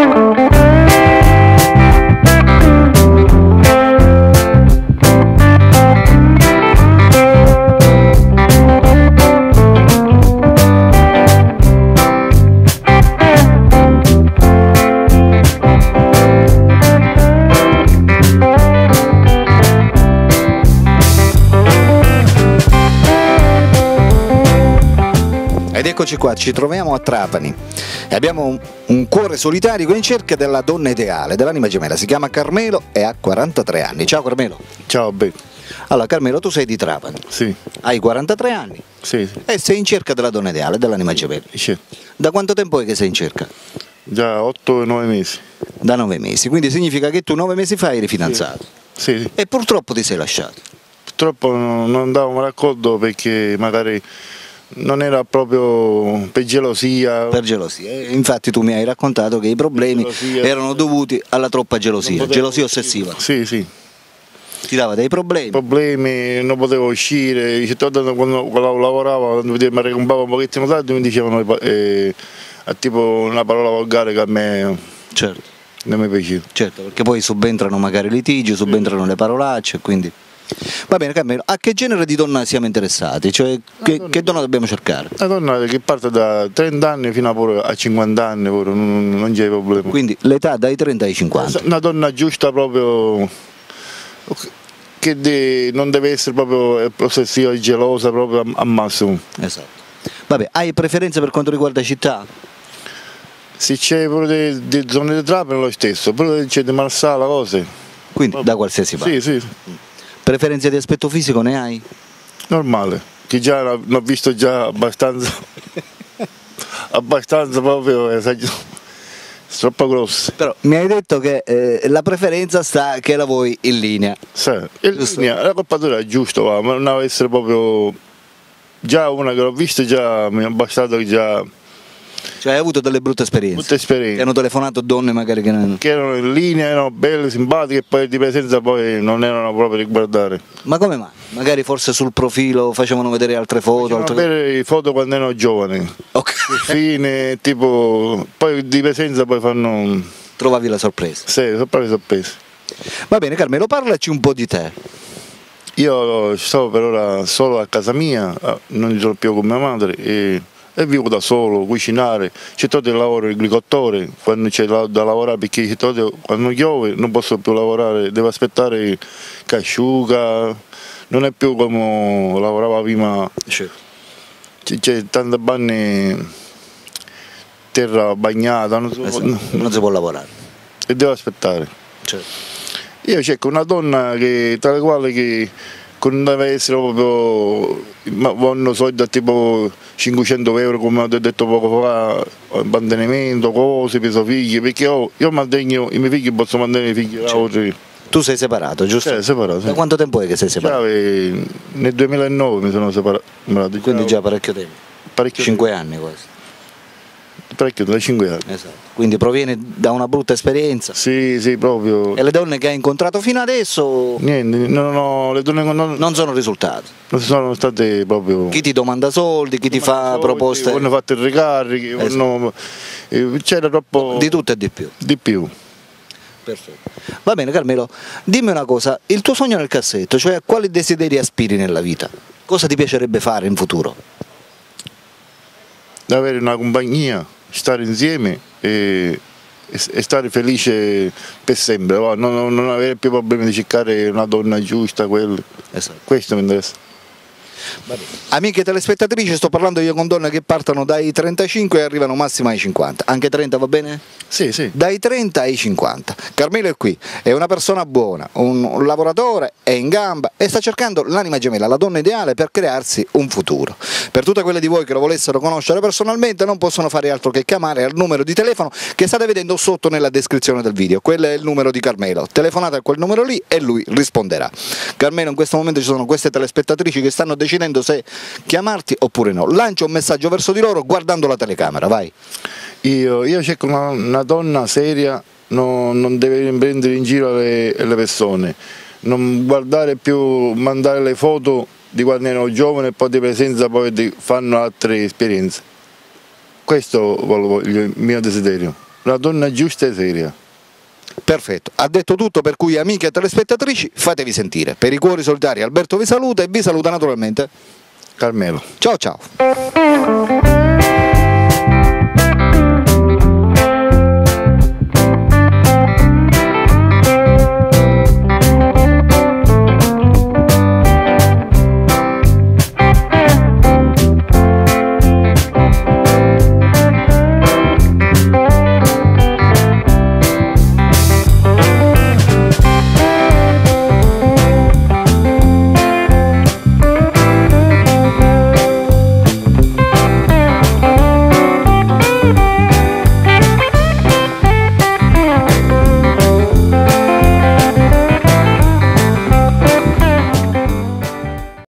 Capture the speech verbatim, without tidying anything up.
Ed eccoci qua, ci troviamo a Trapani e abbiamo un, un cuore solitario in cerca della donna ideale, dell'anima gemella. Si chiama Carmelo e ha quarantatré anni. Ciao Carmelo. Ciao, beh. Allora Carmelo, tu sei di Trapani. Sì. Hai quarantatré anni. Sì, sì. E sei in cerca della donna ideale, dell'anima gemella. Sì. Da quanto tempo è che sei in cerca? Già otto nove mesi. Da nove mesi, quindi significa che tu nove mesi fa eri fidanzato. Sì, sì. E purtroppo ti sei lasciato. Purtroppo non andavamo d'accordo perché magari non era proprio per gelosia. Per gelosia. E infatti tu mi hai raccontato che i problemi Gelosia. erano dovuti alla troppa gelosia, potevo- gelosia ossessiva. Sì, sì. Ti dava dei problemi. Problemi, non potevo uscire. Quando, quando lavoravo, quando mi recompavo un pochettino tardi, mi dicevano eh, tipo una parola volgare che a me Certo. non mi piaceva. Certo, perché poi subentrano magari litigi, subentrano le parolacce, quindi... Va bene Carmelo, a che genere di donna siamo interessati? Cioè, che, donna- che donna dobbiamo cercare? Una donna che parte da trenta anni fino a, pure a cinquanta anni, pure, non, non c'è problema. Quindi l'età dai trenta ai cinquanta. Una donna giusta proprio, che de- non deve essere proprio possessiva e gelosa proprio al massimo. Esatto. Vabbè, hai preferenze per quanto riguarda città? Se c'è pure di zone di Trapani è lo stesso, pure c'è di Marsala, cose. Quindi da qualsiasi parte. Sì, sì, Preferenze di aspetto fisico ne hai? normale, che già l'ho visto già abbastanza, abbastanza proprio esagerato, troppo grosse. Però mi hai detto che eh, la preferenza sta che la vuoi in linea. Sì, in Giusto. linea, la coppatura è giusto, va, ma non deve essere proprio, già una che l'ho vista già mi ha bastato che già, Cioè hai avuto delle brutte esperienze? tutte Ti esperienze. hanno telefonato donne magari che non... Che erano in linea, erano belle, simpatiche e poi di presenza poi non erano proprio da guardare. Ma come mai? Magari forse sul profilo facevano vedere altre foto, Facevano altre... vedere le foto quando erano giovani, Ok. fine, tipo, poi di presenza poi fanno, Trovavi la sorpresa. sì, sono proprio sorprese. Va bene Carmelo, parlaci un po' di te. Io sto per ora solo a casa mia, non sono più con mia madre e, e vivo da solo, cucinare, c'è tutto il lavoro di agricoltore, quando c'è la- da lavorare perché c'è tutto- quando piove non posso più lavorare, devo aspettare che asciuga, non è più come lavorava prima, c'è, c'è tante banne, terra bagnata, non so- Esatto. Non si può lavorare. e devo aspettare. Certo. Io cerco una donna che, tra le quali che non deve essere proprio, ma vanno soldi tipo cinquecento euro come ho detto poco fa, mantenimento, cose per i figli, perché io, io mantengo i miei figli, posso mantenere i figli da oltre. Tu sei separato, giusto? Cioè, separato, sì. Da quanto tempo è che sei Già, separato? eh, nel duemilanove mi sono separato. Quindi già parecchio tempo. parecchio, Cinque anni quasi. parecchio, da cinque anni. Esatto. Quindi proviene da una brutta esperienza. Sì, sì, proprio. E le donne che hai incontrato fino adesso Niente, non ho, le donne non, non sono risultate. non sono state proprio. Chi ti domanda soldi, chi ti fa soldi, proposte Hanno fatto i ricarichi, Esatto. hanno- eh, c'era troppo di tutto e di più. di più. Perfetto. Va bene Carmelo, dimmi una cosa, il tuo sogno nel cassetto, cioè a quali desideri aspiri nella vita? Cosa ti piacerebbe fare in futuro? Di avere una compagnia, stare insieme e, e- e stare felice per sempre, va, non, non avere più problemi di cercare una donna giusta, quello. Esatto. Questo mi interessa. Amiche telespettatrici, sto parlando io con donne che partono dai trentacinque e arrivano massimo ai cinquanta. Anche trenta va bene? Sì, sì. Dai trenta ai cinquanta. Carmelo è qui, è una persona buona, un, un lavoratore, è in gamba e sta cercando l'anima gemella, la donna ideale per crearsi un futuro. Per tutte quelle di voi che lo volessero conoscere personalmente non possono fare altro che chiamare al numero di telefono che state vedendo sotto nella descrizione del video. Quello è il numero di Carmelo. Telefonate a quel numero lì e lui risponderà. Carmelo, in questo momento ci sono queste telespettatrici che stanno decidendo se chiamarti oppure no. Lancia un messaggio verso di loro guardando la telecamera, vai. Io, io cerco una, una donna seria, no- non deve prendere in giro le, le persone, non guardare più, mandare le foto di quando erano giovani e poi di presenza poi di- fanno altre esperienze. Questo volevo- il mio desiderio. una donna giusta e seria. Perfetto, ha detto tutto, per cui amiche e telespettatrici fatevi sentire. Per i cuori solidari Alberto vi saluta e vi saluta naturalmente Carmelo. Ciao ciao.